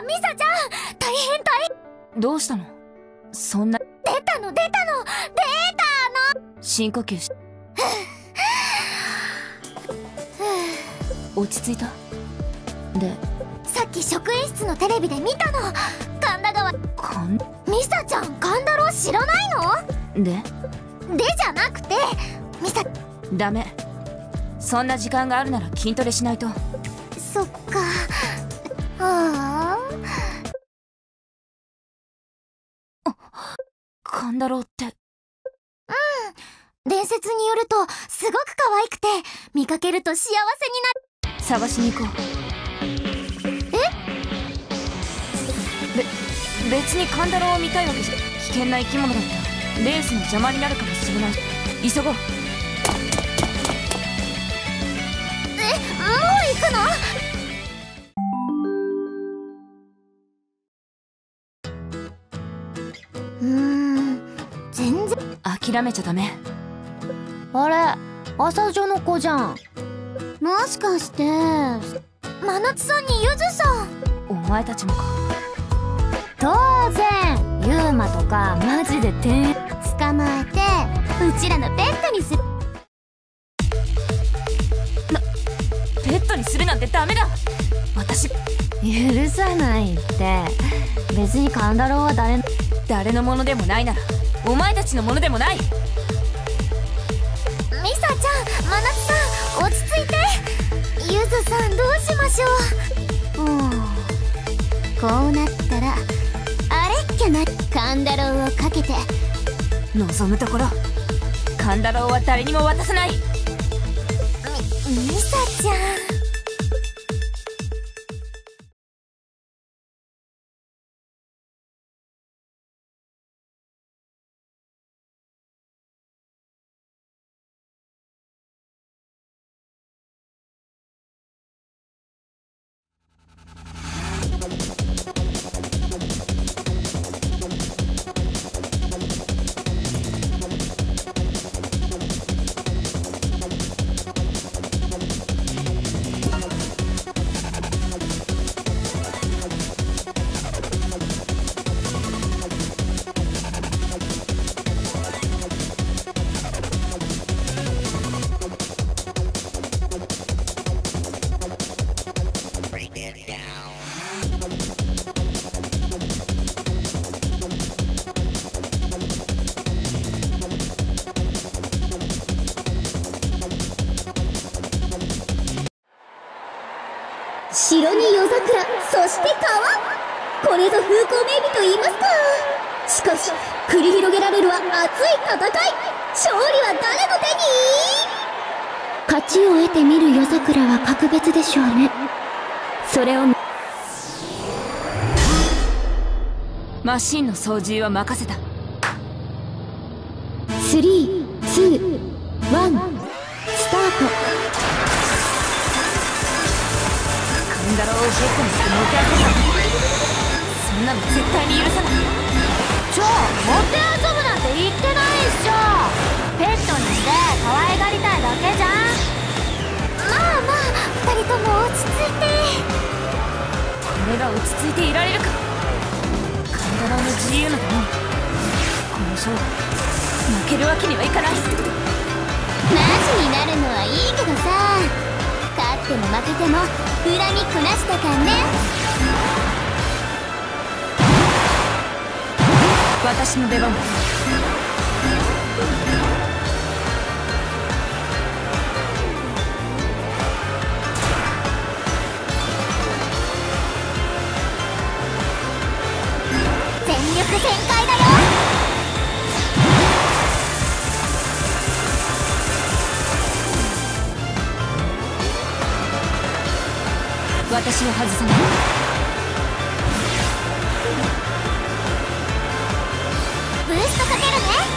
ミサちゃん、大変大変。 どうしたの？そんな。 出たの。 深呼吸し。落ち着いた？で、 さっき職員室のテレビで見たの。神田川。ミサちゃん、神田ロウ知らないの？でじゃなくて、ミサ。 ダメ。そんな時間があるなら筋トレしないと。 そっか。ああ。 神田ロウって。 伝説によるとすごく可愛くて、見かけると幸せになる。 探しに行こう。別に神田ロウを見たいわけじゃ。危険な生き物だったらレースの邪魔になるかもしれない。急ごう。 もう行くの？全然諦めちゃダメ。 あれ、朝女の子じゃん。もしかして真夏さんにゆずさん。 お前たちもか。 当然ユーマとかマジで捕まえてうちらのペットにする。 ペットにするなんてダメだ。私許さないって。別に神田ロウは誰のものでもないならお前たちのものでもない。 ミサちゃん、真夏さん、落ち着いて。ゆずさん、どうしましょう。こうなったらあれっきゃな。神田ロウをかけて望むところ。神田ロウは誰にも渡さない。 ミサちゃん。 城に夜桜、そして川。これぞ風光明媚と言いますか。しかし繰り広げられるは熱い戦い。勝利は誰の手に？勝ちを得て見る夜桜は格別でしょうね。それをマシンの操縦は任せた。 3、2、1、スタート。 神田ロウをベッドにしてもてあそぶ。そんなの絶対に許さない。 もてあそぶなんて言ってないっしょ。ペットにして可愛がりたいだけじゃん。まあ二人とも落ち着いて。 俺が落ち着いていられるか。神田ロウの自由のためにこの勝負負けるわけにはいかない。 マジになるのはいいけどさ、勝っても負けても恨みこなしたかんね。 私の出番だ。 全力全開だよ。 私を外さない。 ブーストかける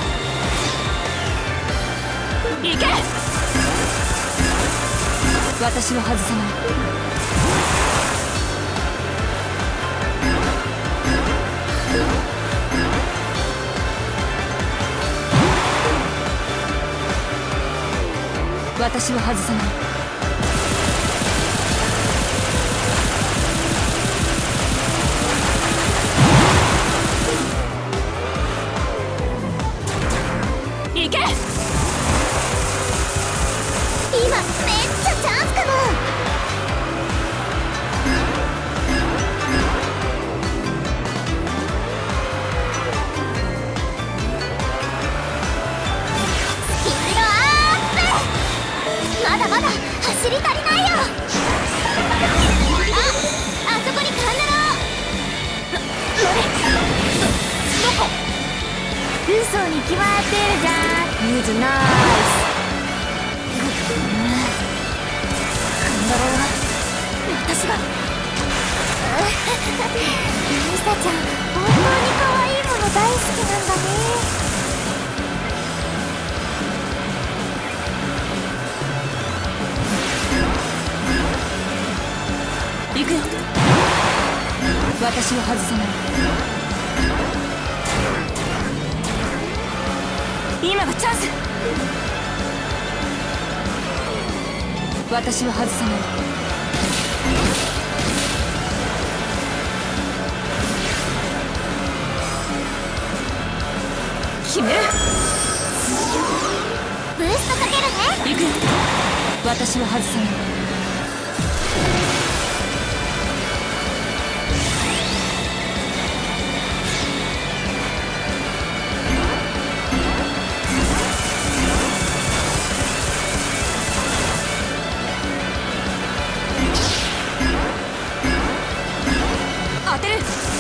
ね。 行け。私を外さない。私を外さない。 決まってるじゃん。ユーズナイス。カンダロウは私が。 ミサちゃん、本当に可愛いもの大好きなんだね。 行くよ。私を外さない。今がチャンス。私は外さない。決める。 ブーストかけるね。 行くよ。私は外さない。当てる。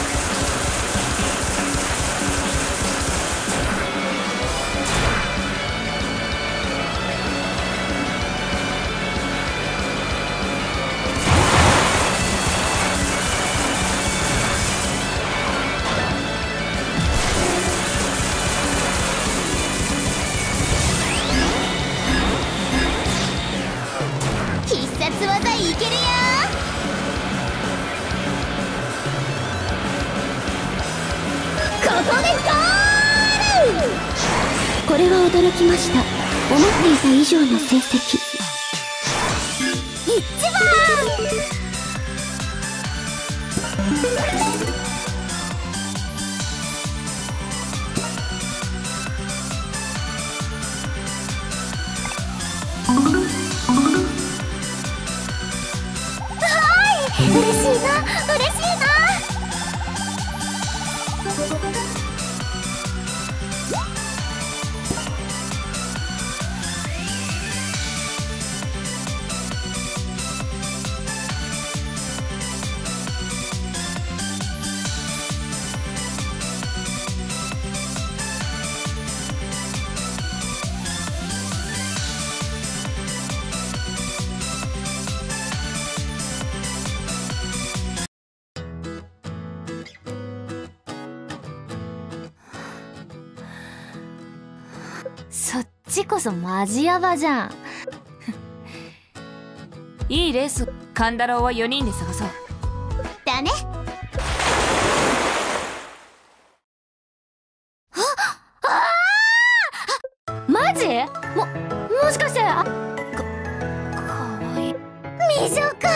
必殺技いけるよ。 ここでゴール。これは驚きました。思っていた以上の成績。 一番。嬉しいな、嬉しいな。 そっちこそマジヤバじゃん。いいレース。カンダロウは4人で探そう。 だね。 マジ？もしかしてかわいい。 美女か。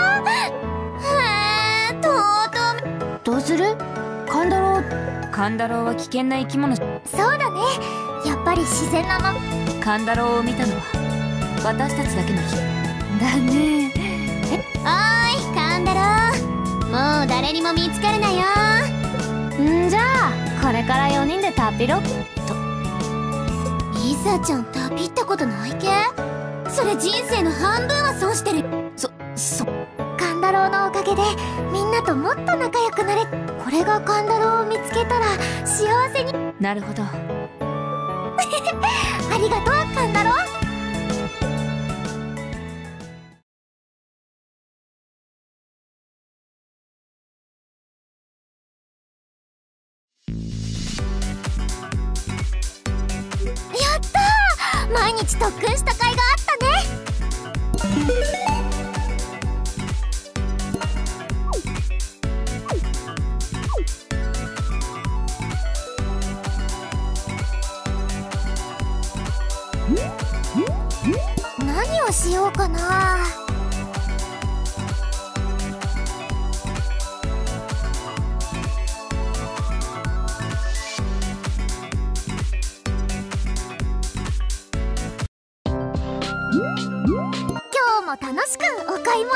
とうとう。 どうする？カンダロウは危険な生き物。 そうだね。やっぱり自然なまま。 カンダロウを見たのは私たちだけの日だね。 おーい、カンダロウ。もう誰にも見つかるなよ。 んじゃあこれから4人で旅ロッと。 リサちゃん旅ったことないけ？それ人生の半分は損してる。カンダロウのおかげでみんなともっと仲良くなれ。これがカンダロウを見つけたら幸せに。 なるほど。 ありがとう、カンダロウ。やったー！毎日特訓した甲斐があったね。何をしようかな。今日も楽しくお買い物。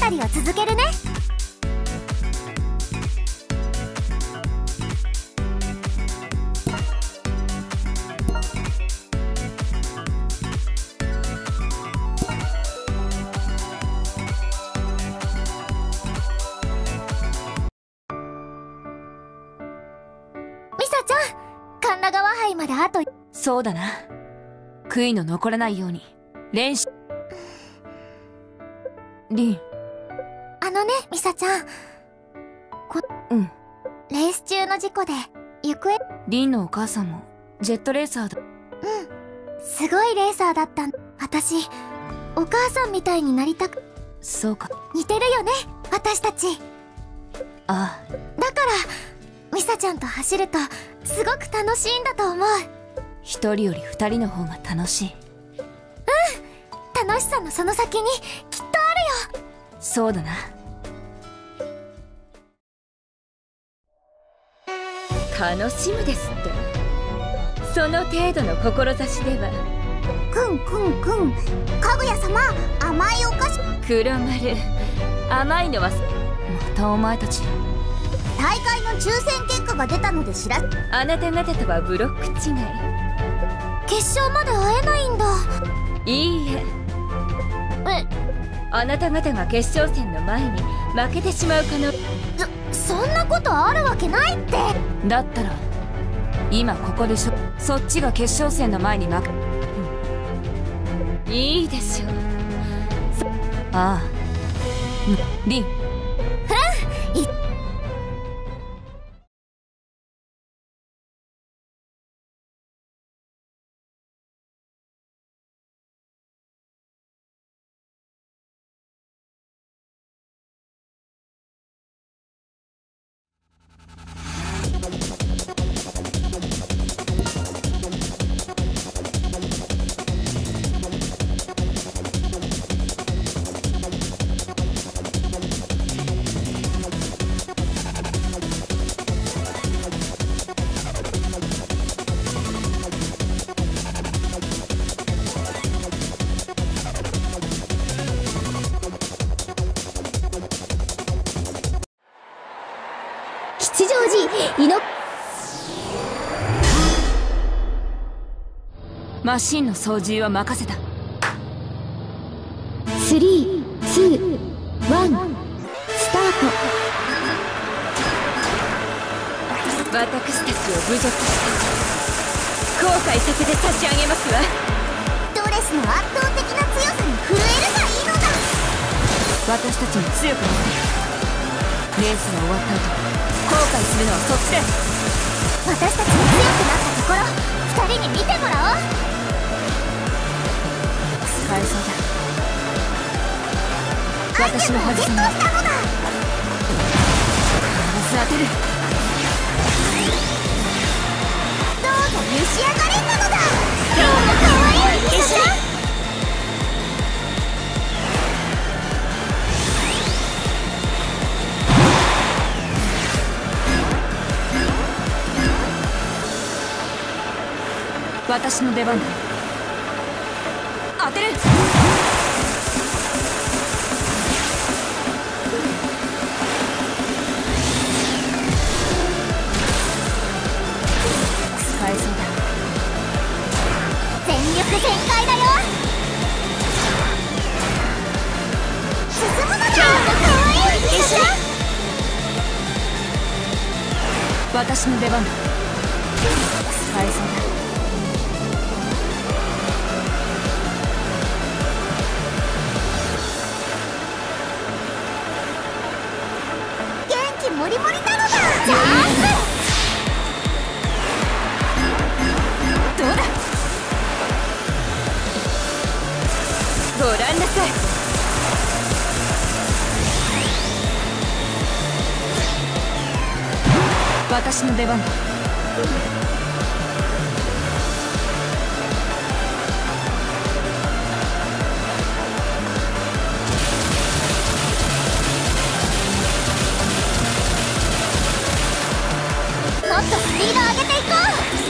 を続けるね。ミサちゃん、神田川杯まであと。 そうだな。悔いの残らないように練習。リン。 ミサちゃん。 うん。 レース中の事故で行方。 リンのお母さんもジェットレーサーだ。 すごいレーサーだったん。私お母さんみたいになりたく。 そうか。 似てるよね、私たち。 ああ。 だからミサちゃんと走るとすごく楽しいんだと思う。 一人より二人の方が楽しい。 楽しさのその先にきっとあるよ。 そうだな。 楽しむですって。その程度の志では。 くんくんくん、かぐや様、甘いお菓子。 黒丸、甘いのは。 またお前たち。 大会の抽選結果が出たので知ら。 あなた方とはブロック違い。 決勝まで会えないんだ。 いいえ。あなた方が決勝戦の前に負けてしまう可能。 そんなことあるわけないって。 だったら今ここでしょ。そっちが決勝戦の前に負け。 いいでしょう。 ああ。リン。 吉祥寺井の。 マシンの操縦は任せた。 3、2、1、スタート。 私たちを侮辱して後悔させて差し上げますわ。 ドレスの圧倒的な強さに震えるがいいのだ。 私たちも強くなって。レースが終わった後後悔するのはそっちです。 私たちが強くなったところ、2人に見てもらおう。 使えそうだ。私のはずゲットしたのだ。 必ず当てる。 どうぞ召し上がれなのだ。今日も可愛いミサちゃん。 私の出番だ。当てる。使えそうだ。 全力全開だよ。進むのだ。今日も可愛いミサちゃん。 私の出番だ。使えそうだ。 モリモリなのだ。ジャンプ。 どうだ。 ご覧なさい。 私の出番だ。 もっとスピード上げていこ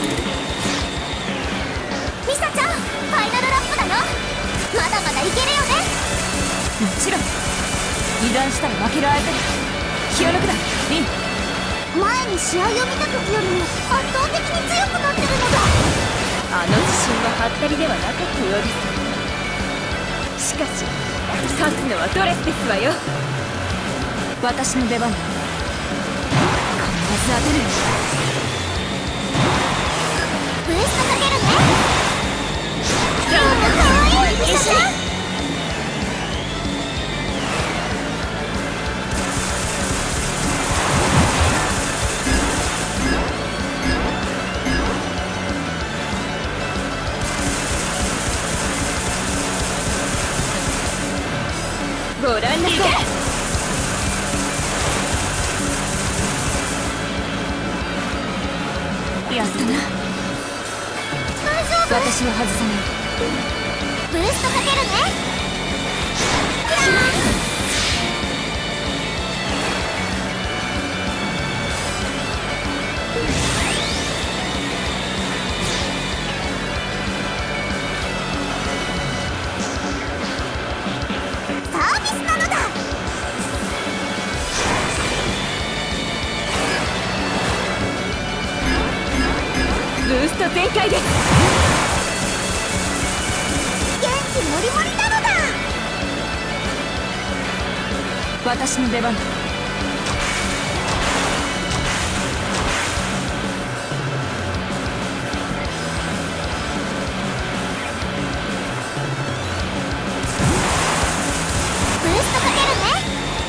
う。ミサちゃん、ファイナルラップだよ。まだまだいけるよね。 もちろん。 油断したら負ける相手だ。気を抜くなリン。 前に試合を見た時よりも圧倒的に強くなってるのだ。 あの自信はハッタリではなかったようです。しかし勝つのはドレスですわよ。 私の出番だ。必ず当てるよ。 ブーストかけるね。今日も可愛いミサちゃん。 ご覧なさい。 やったな。 大丈夫。 私は外さない。 ブーストかけるね。サービスなのだ。 ブースト全開です。 元気もりもりなのだ。 私の出番だ。 ブーストかけるね。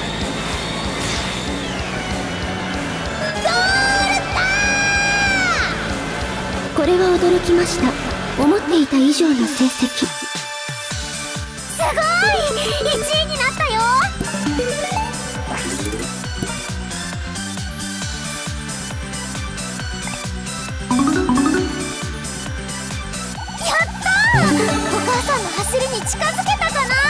ゴールだー。 これは驚きました。思っていた以上の成績。 すごい、1位になったよ。やったー。お母さんの走りに近づけたかな。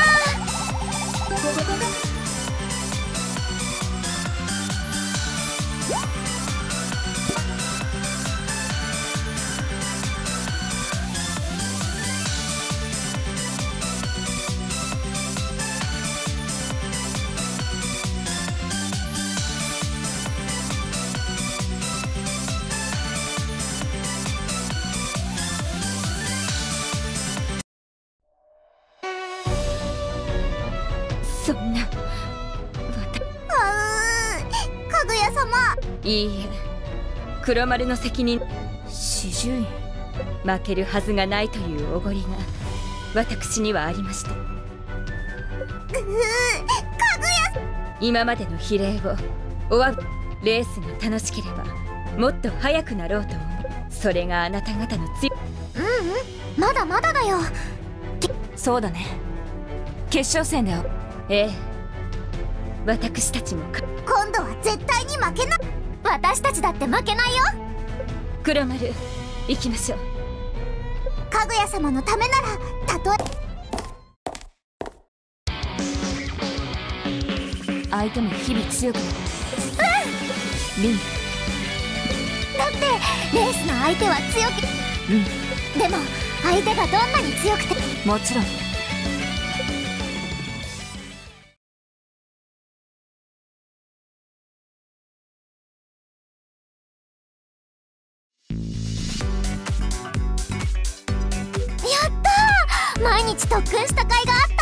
そんな。 かぐや様。 いいえ、黒丸の責任。 四十院。 負けるはずがないというおごりが私にはありました。今までの比例をおわび。レースが楽しければもっと速くなろうと思う。それがあなた方の強。 まだまだだよ。 そうだね。決勝戦だよ。 ええ、私たちも今度は絶対に負けない。私たちだって負けないよ。 黒丸行きましょう。 かぐや様のためならたとえ。 相手も日々強くなる。リン。 だってレースの相手は強く。でも相手がどんなに強くて。 もちろん。 やったー。毎日特訓した甲斐があった。